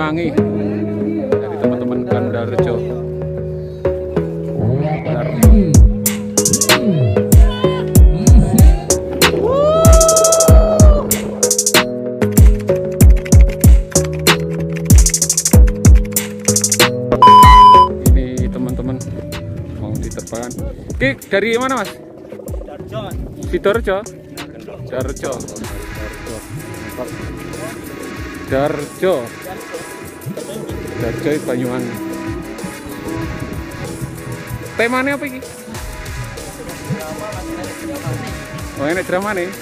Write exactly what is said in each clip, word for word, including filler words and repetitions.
Banyuwangi dari teman-teman Gandarjo. Ini teman-teman mau diterbangkan. Ki dari mana Mas? Sidoarjo. Darjo. Darjo. Darjo Banyuwangi. Temanya apa ini? Oh ini drama nih.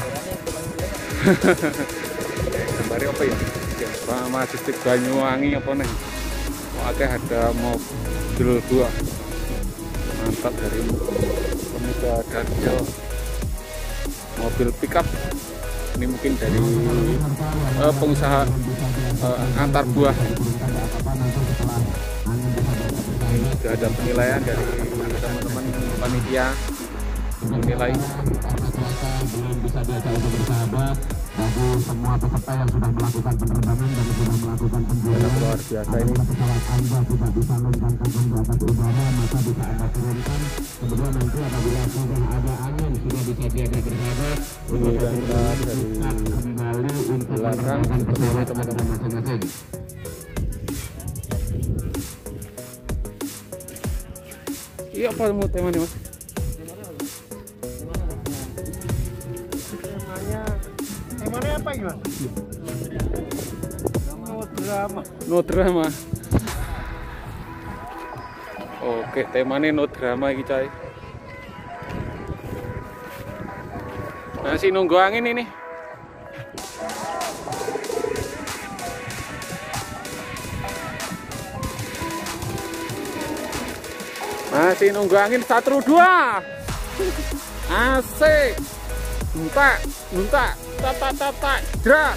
Gambarnya apa ya? Sama distrik Banyuwangi apa nih? Oh, ada mobil dua. Mantap dari Pemuda Darjo. Mobil pickup. Ini mungkin dari uh, pengusaha uh, antar buah. Sudah ada penilaian dari teman-teman panitia menilai. Belum bisa diajak untuk bersahabat bagi semua peserta yang sudah melakukan penerbangan dan sudah melakukan penjualan. Luar biasa ini. Pesawat Anda tidak disalurkan kantung di atas udara, maka bisa Anda turunkan. Kemudian nanti apabila sudah ada angin, sudah bisa diajak bersahabat untuk berangkat dari kembali untuk belakang pesawat teman-teman masing-masing. Iya apa mau temanya Mas? Temanya, temanya apa ini Mas? No drama. No drama. Oke, temanya no drama iki coy. Masih nunggu angin ini. Masih nunggu angin satu dua. Asik. Nuntak, nuntak, tata tata, jerak.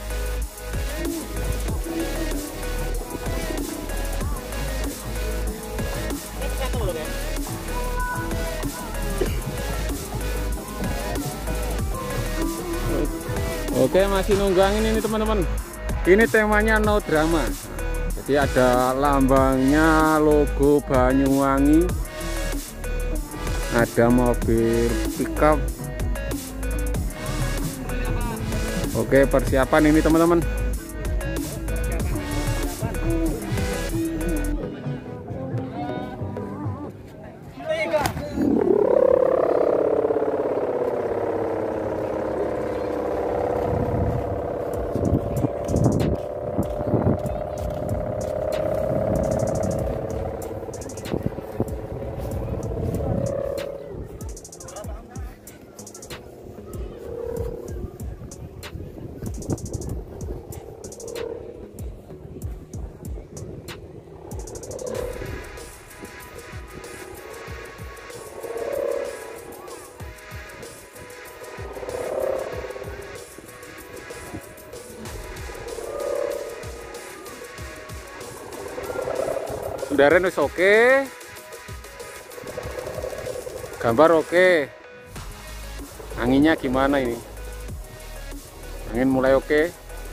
Oke, masih nunggu angin ini teman-teman. Ini temanya no drama. Jadi ada lambangnya, logo Banyuwangi, ada mobil pickup. Oke, persiapan ini teman-teman. Kendaraan wis oke, gambar oke, anginnya gimana ini? Angin mulai oke.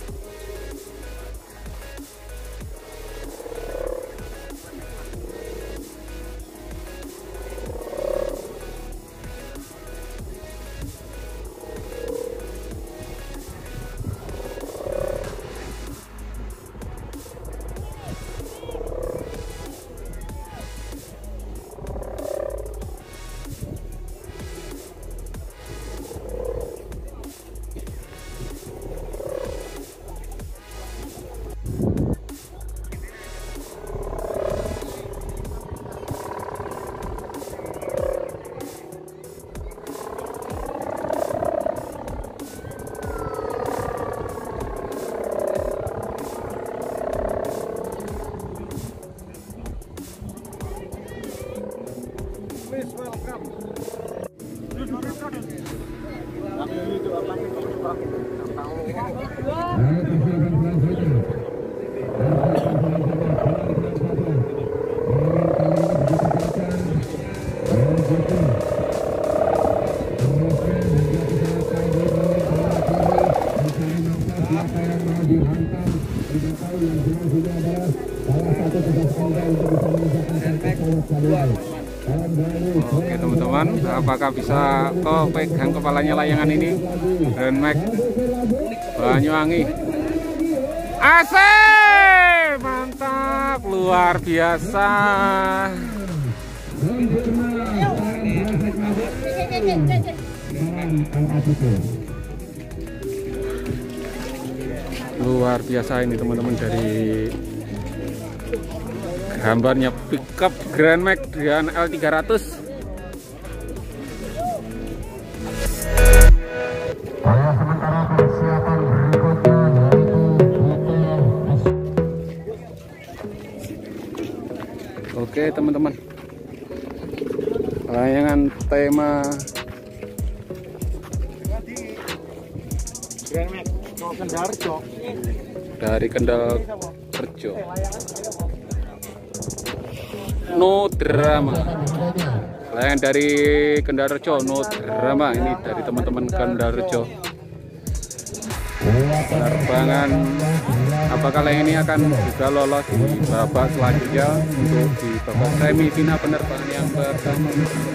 Please welcome. Siapa yang mau dihantam, tidak tahu yang jelas Oke teman-teman, apakah bisa kau pegang kepalanya layangan ini? Grand Max Banyuwangi. Asik, mantap, luar biasa. Luar biasa ini teman-teman, dari gambarnya pickup Grand Max dengan L tiga ratus. Sementara persiapan berikutnya yaitu Oke teman-teman, layangan tema Grand Max Kendarjo dari Kendal Rejo, no drama. Layangan dari Kendal Rejo, no drama. Ini dari teman-teman Kendal Rejo. Penerbangan, apakah layangan ini akan juga lolos di babak selanjutnya untuk di babak semifinal penerbangan yang pertama.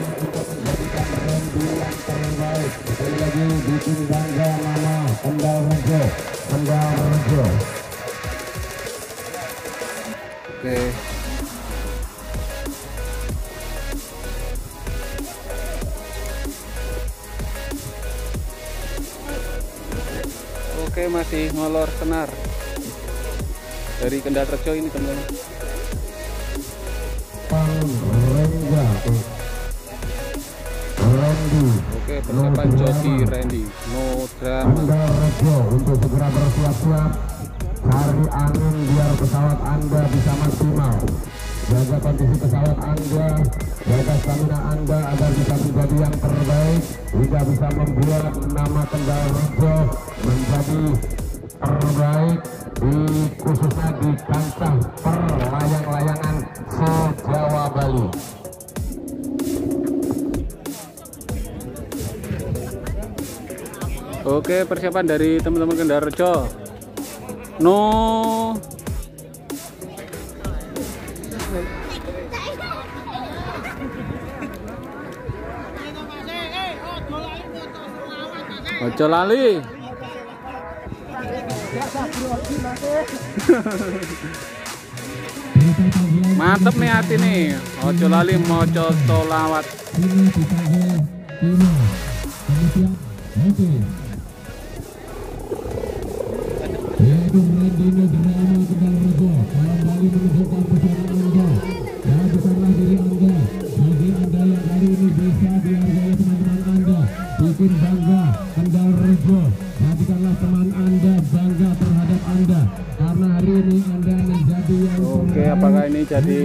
Oke. Oke, masih ngolor senar dari Kendal Rejo ini teman-teman. Oke, persiapan Jody Randy, no drama. Kendal Rejo untuk segera bersiap-siap, cari angin biar pesawat Anda bisa maksimal. Jaga kondisi pesawat Anda, jaga stamina Anda agar bisa menjadi yang terbaik, hingga bisa membuat nama Kendal Rejo menjadi terbaik di khususnya di kancah perlayang-layangan se-Jawa Bali. Oke, persiapan dari teman-teman Kendal Rejo. No. Ojo lali. Mantep nih hati nih. Ojo lali mojo tolawat. Yaitu Rendino Drama Kendal Rejo kembali menunjukkan pesona Anda. Ragukanlah diri Anda. Bagi Anda yang hari ini bisa dihargai teman-teman Anda, bikin bangga Kendal Rejo. Jadikanlah teman Anda bangga terhadap Anda, karena hari ini Anda menjadi yang Oke, apakah ini jadi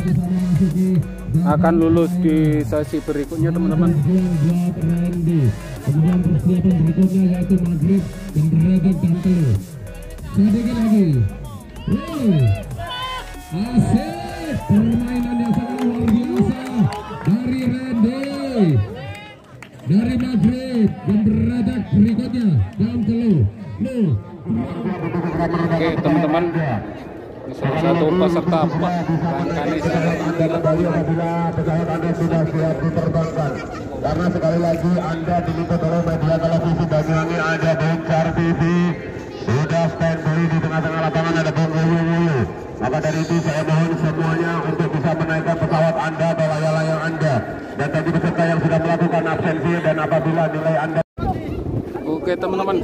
akan lulus di sesi berikutnya teman-teman? Kemudian persiapan berikutnya yaitu maghrib dan derajat dan telur. Sedikit lagi. Wow. Asik, permainan yang sangat luar biasa dari Randy. Dari maghrib dan derajat berikutnya jam telur. Loh. Oke teman-teman, ini salah satu peserta Bangkani apabila pesawat Anda sudah siap diterbangkan. Karena sekali lagi Anda diliput oleh media televisi Banyuwangi, ada Bencar T V, sudah standby di tengah-tengah lapangan, ada Bung Wulu. Maka dari itu saya mohon semuanya untuk bisa menaikkan pesawat Anda atau layang-layang Anda. Dan bagi peserta yang sudah melakukan absensi dan apabila nilai Anda. Oke teman-teman,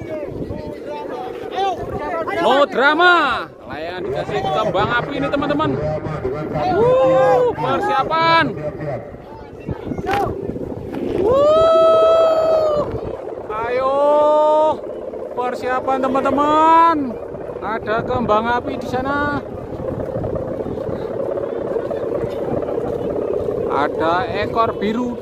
no drama. Layangan dikasih kembang api ini teman-teman. Wuh, persiapan. Wuh, ayo persiapan teman-teman. Ada kembang api di sana. Ada ekor biru.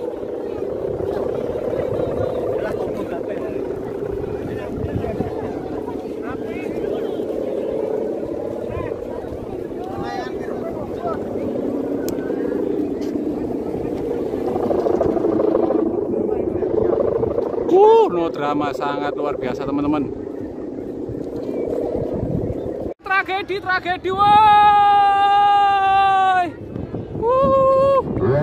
Uh, no drama sangat luar biasa teman-teman. Tragedi, tragedi, woi. Uh.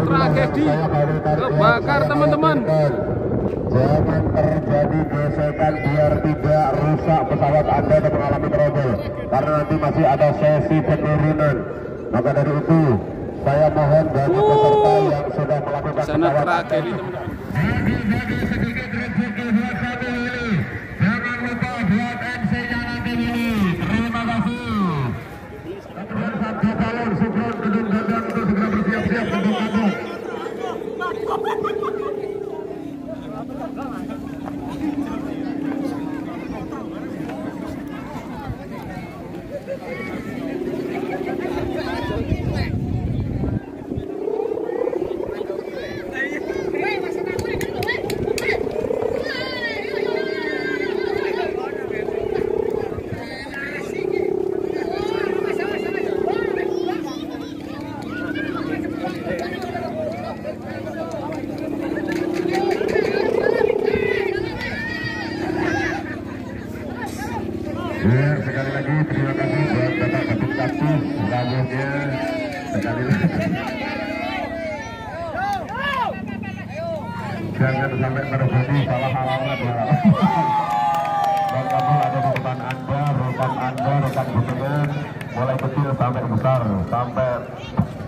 tragedi kebakar teman-teman. Jangan terjadi gesekan biar tidak rusak pesawat Anda dan mengalami trouble, karena nanti masih ada sesi penurunan. Maka dari itu saya mohon bagi peserta yang sudah melakukan Sana pesawat tragedi Anda, teman-teman. sedikit rezeki buat satu ini. Jangan lupa buat M C-nya nanti ini. Terima kasih. Kemudian satu calon Sukron Gedung Gadang untuk segera bersiap-siap untuk kabut. Ya, sekali lagi terima kasih buat Bapak Kabit Kapus, rambutnya sekali lagi. Jangan sampai terjadi salah alamat ya. Dan kamu ada di depan Anda, rekan Anda, rekan gubernur, mulai kecil sampai besar, sampai